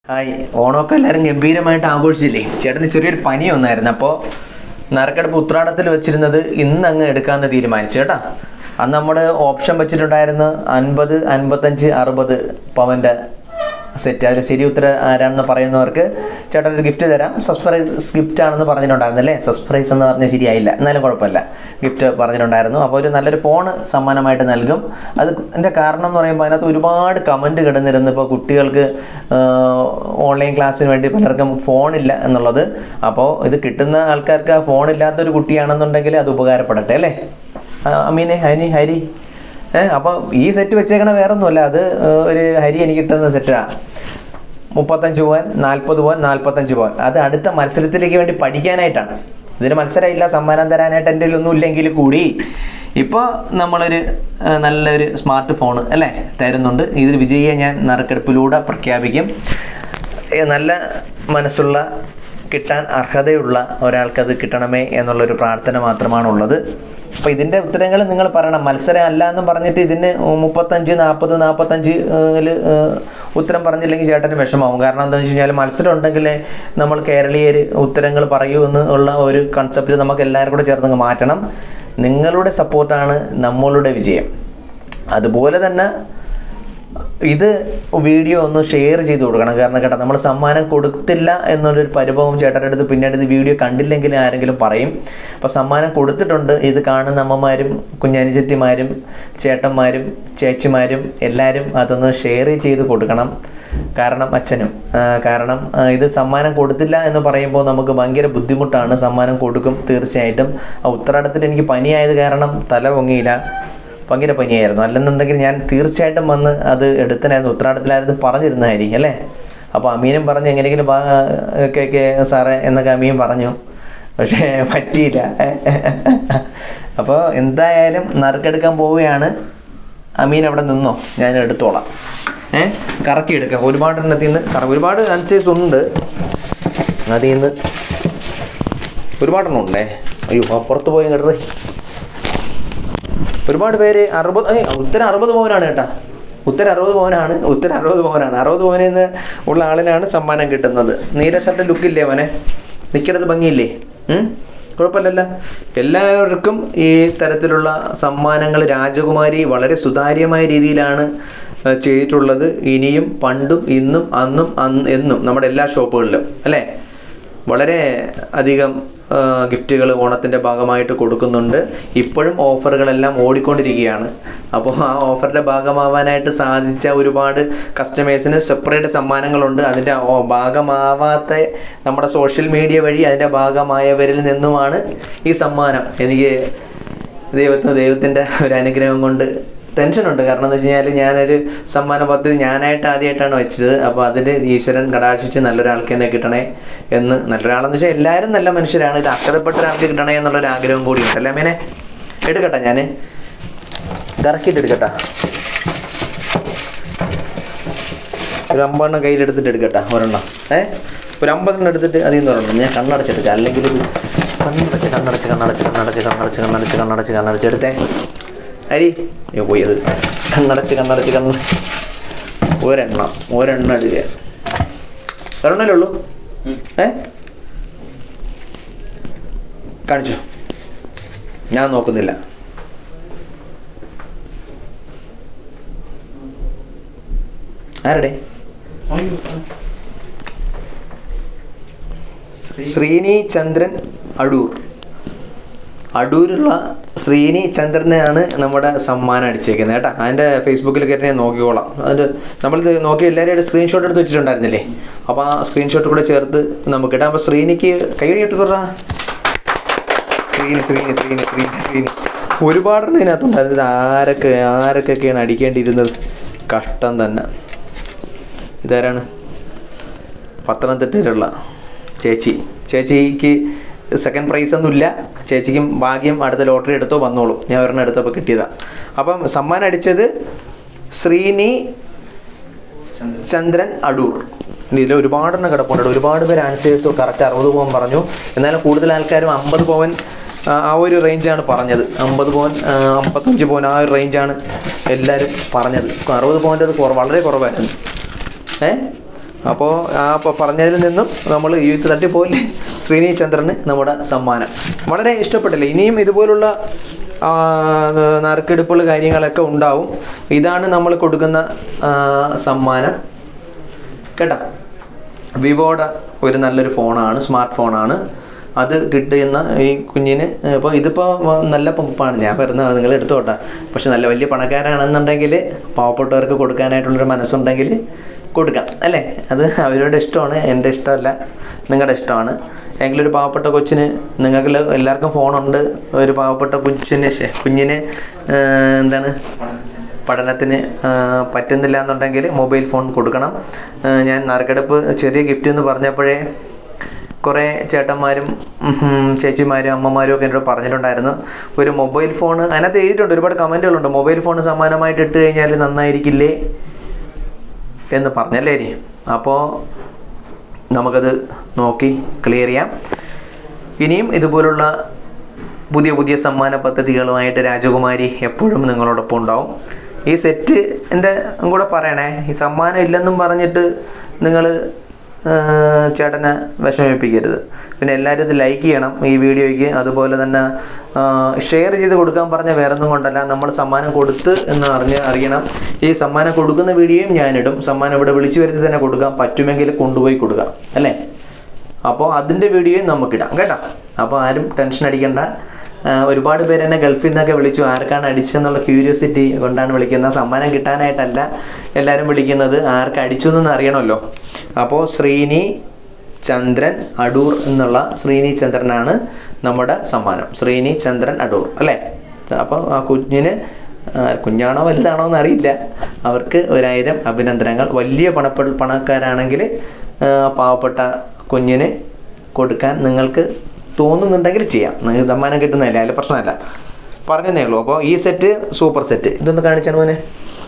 Hi, ഓണമൊക്കെ എല്ലാവരും ഗംഭീരമായിട്ട് ആഘോഷിച്ചില്ലേ? ചേട്ടന് ചെറിയൊരു പനി വന്നായിരുന്നു. അപ്പോൾ നറുക്കെടുപ്പ് ഉത്രാടത്തിൽ വെച്ചിരുന്നത് ഇന്ന് അങ്ങ് എടുക്കാമെന്ന് തീരുമാനിച്ചു കേട്ടോ. അന്ന് നമ്മൾ ഓപ്ഷൻ വെച്ചിട്ടുണ്ടായിരുന്നു 50, 55, 60 പവൻ്റെ സെറ്റ്. അതിൽ ശരി ഉത്തരം ആരാണെന്ന് പറയുന്നവർക്ക് ചേട്ടൻ ഒരു ഗിഫ്റ്റ് തരാം. സർപ്രൈസ് ഗിഫ്റ്റ് ആണെന്ന് പറഞ്ഞിട്ടുണ്ടായിരുന്നല്ലേ? സർപ്രൈസ് എന്ന് പറഞ്ഞാൽ ശരിയായില്ല, എന്നാലും കുഴപ്പമില്ല, ഗിഫ്റ്റ് പറഞ്ഞിട്ടുണ്ടായിരുന്നു. അപ്പോൾ ഒരു നല്ലൊരു ഫോൺ സമ്മാനമായിട്ട് നൽകും. അതിൻ്റെ കാരണം എന്ന് പറയുമ്പോൾ അതിനകത്ത് ഒരുപാട് കമൻറ്റ് കിടന്നിരുന്നു. ഇപ്പോൾ കുട്ടികൾക്ക് ഓൺലൈൻ ക്ലാസ്സിന് വേണ്ടി പലർക്കും ഫോണില്ല എന്നുള്ളത്. അപ്പോൾ ഇത് കിട്ടുന്ന ആൾക്കാർക്ക് ആ ഫോണില്ലാത്തൊരു കുട്ടിയാണെന്നുണ്ടെങ്കിൽ അത് ഉപകാരപ്പെടട്ടെ അല്ലേ? അമീനെ, ഹരി അപ്പോൾ ഈ സെറ്റ് വെച്ചേക്കണ വേറെ ഒന്നുമല്ല, അത് ഒരു ഹരി എനിക്ക് കിട്ടുന്ന സെറ്റാണ്. 35 പവൻ, 40 പവൻ, 45 പവൻ. അത് അടുത്ത മത്സരത്തിലേക്ക് വേണ്ടി പഠിക്കാനായിട്ടാണ്. ഇതിന് മത്സരമില്ല, സമ്മാനം തരാനായിട്ട് എൻ്റെ ഒന്നും ഇല്ലെങ്കിൽ കൂടി ഇപ്പോൾ നമ്മളൊരു നല്ലൊരു സ്മാർട്ട് ഫോൺ അല്ലേ തരുന്നുണ്ട്. ഇതിൽ വിജയിയെ ഞാൻ നറുക്കെടുപ്പിലൂടെ പ്രഖ്യാപിക്കും. നല്ല മനസ്സുള്ള, കിട്ടാൻ അർഹതയുള്ള ഒരാൾക്കത് കിട്ടണമേ എന്നുള്ളൊരു പ്രാർത്ഥന മാത്രമാണുള്ളത്. അപ്പോൾ ഇതിൻ്റെ ഉത്തരങ്ങൾ നിങ്ങൾ പറയണം. മത്സരം അല്ല എന്നും പറഞ്ഞിട്ട് ഇതിന് 35, 40, 45 ഉത്തരം പറഞ്ഞില്ലെങ്കിൽ ചേട്ടന് വിഷമാവും. കാരണം എന്താണെന്ന് വെച്ച് കഴിഞ്ഞാൽ മത്സരം ഉണ്ടെങ്കിൽ നമ്മൾ കേരളീയർ ഉത്തരങ്ങൾ പറയൂ എന്നുള്ള ഒരു കൺസെപ്റ്റ് നമുക്ക് എല്ലാവരും കൂടെ ചേർന്ന് മാറ്റണം. നിങ്ങളുടെ സപ്പോർട്ടാണ് നമ്മളുടെ വിജയം. അതുപോലെ തന്നെ ഇത് വീഡിയോ ഒന്ന് ഷെയർ ചെയ്ത് കൊടുക്കണം. കാരണം കേട്ടോ, നമ്മൾ സമ്മാനം കൊടുത്തില്ല എന്നുള്ളൊരു പരിഭവം ചേട്ടൻ്റെ അടുത്ത് പിന്നീട് ഇത് വീഡിയോ കണ്ടില്ലെങ്കിൽ ആരെങ്കിലും പറയും. അപ്പോൾ സമ്മാനം കൊടുത്തിട്ടുണ്ട്. ഇത് കാണുന്ന അമ്മമാരും കുഞ്ഞനുജത്തിമാരും ചേട്ടന്മാരും ചേച്ചിമാരും എല്ലാവരും അതൊന്ന് ഷെയർ ചെയ്ത് കൊടുക്കണം. കാരണം അച്ഛനും കാരണം ഇത് സമ്മാനം കൊടുത്തില്ല എന്ന് പറയുമ്പോൾ നമുക്ക് ഭയങ്കര ബുദ്ധിമുട്ടാണ്. സമ്മാനം കൊടുക്കും തീർച്ചയായിട്ടും. ആ ഉത്രാടത്തിൽ എനിക്ക് പനിയായത് കാരണം തല പൊങ്ങിയില്ല, ഭയങ്കര പനിയായിരുന്നു. അല്ലെന്നുണ്ടെങ്കിൽ ഞാൻ തീർച്ചയായിട്ടും വന്ന് അത് എടുത്തനായിരുന്നു. ഉത്രാടത്തിലായിരുന്നു പറഞ്ഞിരുന്നതായിരിക്കും അല്ലേ? അപ്പോൾ അമീനും പറഞ്ഞു എങ്ങനെയെങ്കിലും കേക്ക് സാറേ എന്നൊക്കെ അമീൻ പറഞ്ഞു, പക്ഷേ പറ്റിയില്ല. അപ്പോൾ എന്തായാലും നറുക്കെടുക്കാൻ പോവുകയാണ്. അമീൻ അവിടെ നിന്നോ, ഞാൻ എടുത്തോളാം. കറക്കി എടുക്കാം. ഒരുപാട് എണ്ണത്തിൽ നിന്ന് ഒരുപാട് ആൻസേഴ്സ് ഉണ്ട്. അതിൽ നിന്ന് ഒരുപാടെണ്ണം ഉണ്ടേ. അയ്യോ, അപ്പുറത്ത് പോയി കേട്ടേ. ഒരുപാട് പേര് 60, ഉത്തരം 60 പവനാണ് കേട്ടോ. ഉത്തരം 60 പവനാണ്. 60 പവനിൽ നിന്ന് ഉള്ള ആളിനാണ് സമ്മാനം കിട്ടുന്നത്. നീല ഷർട്ട് ലുക്കില്ലേ അവനെ? നിൽക്കുന്നത് ഭംഗിയില്ലേ? കുഴപ്പമില്ലല്ലോ. എല്ലാവർക്കും ഈ തരത്തിലുള്ള സമ്മാനങ്ങൾ രാജകുമാരി വളരെ സുതാര്യമായ രീതിയിലാണ് ചെയ്തിട്ടുള്ളത്. ഇനിയും പണ്ടും ഇന്നും അന്നും എന്നും നമ്മുടെ എല്ലാ ഷോപ്പുകളിലും അല്ലേ വളരെ അധികം ഗിഫ്റ്റുകൾ ഓണത്തിൻ്റെ ഭാഗമായിട്ട് കൊടുക്കുന്നുണ്ട്. ഇപ്പോഴും ഓഫറുകളെല്ലാം ഓടിക്കൊണ്ടിരിക്കുകയാണ്. അപ്പോൾ ആ ഓഫറിൻ്റെ ഭാഗമാവാനായിട്ട് സാധിച്ച ഒരുപാട് കസ്റ്റമേഴ്സിന് സെപ്പറേറ്റ് സമ്മാനങ്ങളുണ്ട്. അതിൻ്റെ ഭാഗമാവാത്ത നമ്മുടെ സോഷ്യൽ മീഡിയ വഴി അതിൻ്റെ ഭാഗമായവരിൽ നിന്നുമാണ് ഈ സമ്മാനം. എനിക്ക് ദൈവത്തിൻ്റെ ഒരു അനുഗ്രഹം കൊണ്ട് ടെൻഷനുണ്ട്. കാരണം എന്ന് വെച്ച് കഴിഞ്ഞാൽ ഞാനൊരു സമ്മാന പദ്ധതി ഞാനായിട്ട് ആദ്യമായിട്ടാണ് വെച്ചത്. അപ്പോൾ അതിൽ ഈശ്വരൻ കടാക്ഷിച്ച് നല്ലൊരാൾക്ക് തന്നെ കിട്ടണേ എന്ന്. നല്ലൊരാളെന്ന് വെച്ചാൽ എല്ലാവരും നല്ല മനുഷ്യരാണ്. ഇത് അർഹതപ്പെട്ട ഒരാൾക്ക് കിട്ടണേ എന്നുള്ളൊരു ആഗ്രഹം കൂടിയുണ്ട് അല്ലേ അമ്മേനെ? എടുക്കട്ടെ, ഞാൻ കറക്കിയിട്ട് എടുക്കട്ടെ. ഒരു 50 എണ്ണം കയ്യിലെടുത്തിട്ട് എടുക്കട്ടെ. ഒരെണ്ണം ഒരു 50 എണ്ണം എടുത്തിട്ട് അതിൽ നിന്ന് ഒരെണ്ണം ഞാൻ കണ്ണടച്ചെടുക്കാം. അല്ലെങ്കിൽ ഒരു കണ്ണടച്ച് എടുത്തേ. അരി പോയി അത് കണ്ണടച്ച് ഒരെണ്ണം എടുക്കുക. ഒരെണ്ണല്ലേ ഉള്ളൂ? കാണിച്ചോ, ഞാൻ നോക്കുന്നില്ല. ആരുടെ? ശ്രീനി ചന്ദ്രൻ അടൂരുള്ള ശ്രീനി ചന്ദ്രനാണ് നമ്മുടെ സമ്മാനം അടിച്ചേക്കുന്നത് കേട്ടോ. അതിൻ്റെ ഫേസ്ബുക്കിൽ കയറി ഞാൻ നോക്കിക്കോളാം. അതിൻ്റെ നമ്മളിത് നോക്കി എല്ലാവരും സ്ക്രീൻഷോട്ട് എടുത്ത് വെച്ചിട്ടുണ്ടായിരുന്നില്ലേ? അപ്പോൾ ആ സ്ക്രീൻഷോട്ട് കൂടെ ചേർത്ത് നമുക്ക് ഇടാം. അപ്പോൾ ശ്രീനിക്ക് കൈയടിയിട്ട് കുറ ശ്രീനി ഒരുപാടെണ്ണം ഇതിനകത്തുണ്ടായിരുന്നത്. ആരൊക്കെയാണ് അടിക്കേണ്ടിയിരുന്നത്? കഷ്ടം തന്നെ. ഇതാരാണ്? പത്തനംതിട്ടയിലുള്ള ചേച്ചിക്ക് സെക്കൻഡ് പ്രൈസ് ഒന്നുമില്ല. ചേച്ചിക്കും ഭാഗ്യം, അടുത്ത ലോട്ടറി എടുത്തോ വന്നോളൂ. ഞാൻ ഒരെണ്ണം എടുത്തപ്പോൾ കിട്ടിയതാണ്. അപ്പം സമ്മാനം അടിച്ചത് ശ്രീനി ചന്ദ്രൻ അടൂർ. ഇതിൽ ഒരുപാടെണ്ണം കിടപ്പുണ്ട്. ഒരുപാട് പേര് ആൻസേഴ്സ് കറക്റ്റ് 60 പവൻ പറഞ്ഞു. എന്നാലും കൂടുതൽ ആൾക്കാരും 50 പവൻ ആ ഒരു റേഞ്ചാണ് പറഞ്ഞത്. 50 പവൻ 55 പവൻ ആ ഒരു റേഞ്ചാണ് എല്ലാവരും പറഞ്ഞത്. 60 പവൻ്റെ അത് വളരെ കുറവായിരുന്നു. അപ്പോൾ അപ്പോൾ പറഞ്ഞതിൽ നിന്നും നമ്മൾ ഈ തട്ടിപ്പോയില്ലേ, ശ്രീനി ചന്ദ്രന് നമ്മുടെ സമ്മാനം വളരെ ഇഷ്ടപ്പെട്ടില്ല. ഇനിയും ഇതുപോലുള്ള നറുക്കെടുപ്പുകൾ കാര്യങ്ങളൊക്കെ ഉണ്ടാവും. ഇതാണ് നമ്മൾ കൊടുക്കുന്ന സമ്മാനം കേട്ടോ. വിവോയുടെ ഒരു നല്ലൊരു ഫോണാണ്, സ്മാർട്ട് ഫോണാണ്. അത് കിട്ടുന്ന ഈ കുഞ്ഞിന് ഇപ്പോൾ ഇതിപ്പോൾ നല്ല പമ്പാണ്, ഞാൻ പറയുന്നത് നിങ്ങൾ എടുത്തോട്ടെ. പക്ഷെ നല്ല വലിയ പണക്കാരാണെന്നുണ്ടെങ്കിൽ പാവപ്പെട്ടവർക്ക് കൊടുക്കാനായിട്ടുള്ളൊരു മനസ്സുണ്ടെങ്കിൽ കൊടുക്കാം അല്ലേ. അത് അവരുടെ ഇഷ്ടമാണ്, എൻ്റെ ഇഷ്ടമല്ല, നിങ്ങളുടെ ഇഷ്ടമാണ്. എങ്കിലും ഒരു പാവപ്പെട്ട കൊച്ചിന്, നിങ്ങൾക്ക് എല്ലാവർക്കും ഫോണുണ്ട്, ഒരു പാവപ്പെട്ട കുഞ്ഞിന് എന്താണ് പഠനത്തിന് പറ്റുന്നില്ല എന്നുണ്ടെങ്കിൽ മൊബൈൽ ഫോൺ കൊടുക്കണം. ഞാൻ നറുക്കെടുപ്പ് ചെറിയ ഗിഫ്റ്റ് എന്ന് പറഞ്ഞപ്പോഴേ കുറേ ചേട്ടന്മാരും ചേച്ചിമാരും അമ്മമാരും ഒക്കെ എന്നോട് പറഞ്ഞിട്ടുണ്ടായിരുന്നു ഒരു മൊബൈൽ ഫോൺ. അതിനകത്ത് എഴുതിയിട്ടുണ്ട്, ഒരുപാട് കമൻറ്റുകളുണ്ട്, മൊബൈൽ ഫോൺ സമ്മാനമായിട്ട് ഇട്ട് കഴിഞ്ഞാൽ നന്നായിരിക്കില്ലേ എന്ന് പറഞ്ഞല്ലേ. അപ്പോൾ നമുക്കത് നോക്കി ക്ലിയർ ചെയ്യാം. ഇനിയും ഇതുപോലുള്ള പുതിയ പുതിയ സമ്മാന പദ്ധതികളുമായിട്ട് രാജകുമാരി എപ്പോഴും നിങ്ങളോടൊപ്പം ഉണ്ടാവും. ഈ സെറ്റിൻ്റെ കൂടെ പറയണേ, ഈ സമ്മാനം ഇല്ലെന്നും പറഞ്ഞിട്ട് നിങ്ങൾ ചേട്ടനെ വിഷമിപ്പിക്കരുത്. പിന്നെ എല്ലാവരും ഇത് ലൈക്ക് ചെയ്യണം ഈ വീഡിയോയ്ക്ക്. അതുപോലെ തന്നെ ഷെയർ ചെയ്ത് കൊടുക്കാൻ പറഞ്ഞ വേറൊന്നും കൊണ്ടല്ല, നമ്മൾ സമ്മാനം കൊടുത്ത് എന്ന് അറിയണം. ഈ സമ്മാനം കൊടുക്കുന്ന വീഡിയോയും ഞാനിടും. സമ്മാനം ഇവിടെ വിളിച്ചു വരുത്തി തന്നെ കൊടുക്കാം, പറ്റുമെങ്കിൽ കൊണ്ടുപോയി കൊടുക്കാം അല്ലേ. അപ്പോൾ അതിൻ്റെ വീഡിയോയും നമുക്കിടാം കേട്ടോ. അപ്പോൾ ആരും ടെൻഷൻ അടിക്കണ്ട. ഒരുപാട് പേര് എന്നെ ഗൾഫിൽ നിന്നൊക്കെ വിളിച്ചു, ആർക്കാണ് അടിച്ചെന്നുള്ള ക്യൂരിയോസിറ്റി കൊണ്ടാണ് വിളിക്കുന്നത്, സമ്മാനം കിട്ടാനായിട്ടല്ല എല്ലാവരും വിളിക്കുന്നത്, ആർക്ക് അടിച്ചു എന്ന് അറിയണമല്ലോ. അപ്പോൾ ശ്രീനി ചന്ദ്രൻ അടൂർ എന്നുള്ള ശ്രീനി ചന്ദ്രനാണ് നമ്മുടെ സമ്മാനം, ശ്രീനി ചന്ദ്രൻ അടൂർ അല്ലേ. അപ്പോൾ ആ കുഞ്ഞാണോ വലുതാണോ എന്ന് അറിയില്ല, അവർക്ക് 1000 അഭിനന്ദനങ്ങൾ. വലിയ പണക്കാരാണെങ്കിൽ പാവപ്പെട്ട കുഞ്ഞിന് കൊടുക്കാൻ നിങ്ങൾക്ക് തോന്നുന്നുണ്ടെങ്കിൽ ചെയ്യാം, നിങ്ങൾക്ക് സമ്മാനം കിട്ടുന്നതല്ലേ, അതിൽ പ്രശ്നമല്ല, പറഞ്ഞതേ ഉള്ളൂ. അപ്പോൾ ഈ സെറ്റ് സൂപ്പർ സെറ്റ്, ഇതൊന്ന് കാണിച്ചാണ് മോനെ.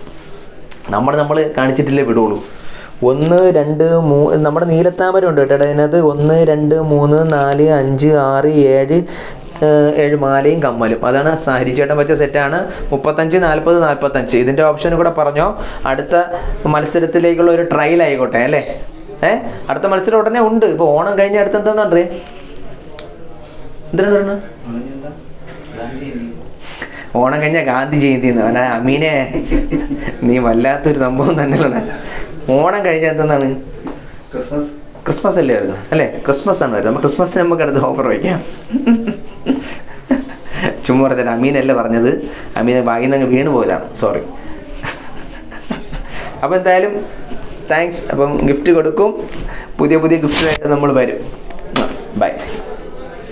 നമ്മൾ കാണിച്ചിട്ടില്ലേ വിടുള്ളൂ. 1 2 3 നമ്മുടെ നീലത്താമര ഉണ്ട് കേട്ടോ അതിനകത്ത്. 1 2 3 4 5 6 7 മാലയും കമ്മലും. അതാണ് ഹരിച്ചേട്ടൻ വെച്ച സെറ്റാണ്. 35 40 45. ഇതിൻ്റെ ഓപ്ഷൻ കൂടെ പറഞ്ഞോ. അടുത്ത മത്സരത്തിലേക്കുള്ള ഒരു ട്രയൽ ആയിക്കോട്ടെ അല്ലേ. അടുത്ത മത്സരം ഉടനെ ഉണ്ട്. ഇപ്പോൾ ഓണം കഴിഞ്ഞ അടുത്ത് എന്താണെന്നറിയേ, എന്തിനാണ് പറഞ്ഞത്? ഓണം കഴിഞ്ഞ ഗാന്ധി ജയന്തി എന്ന്. അമീനെ നീ വല്ലാത്തൊരു സംഭവം തന്നെയാണ്. ഓണം കഴിഞ്ഞ എന്തെന്നാണ്? ക്രിസ്മസ് അല്ലേ വരുന്നത് അല്ലേ. ക്രിസ്മസ് ആണ് വരുന്നത്. ക്രിസ്മസിന് നമുക്ക് അടുത്ത് ഓഫർ വയ്ക്കാം. ചുമ്മാ പറഞ്ഞാൽ അമീനല്ലേ പറഞ്ഞത്, അമീനെ വായിൽ നിന്ന് വീണ് പോയതാണ്, സോറി. അപ്പോൾ എന്തായാലും താങ്ക്സ്. അപ്പം ഗിഫ്റ്റ് കൊടുക്കും, പുതിയ പുതിയ ഗിഫ്റ്റുമായിട്ട് നമ്മൾ വരും. ബൈ.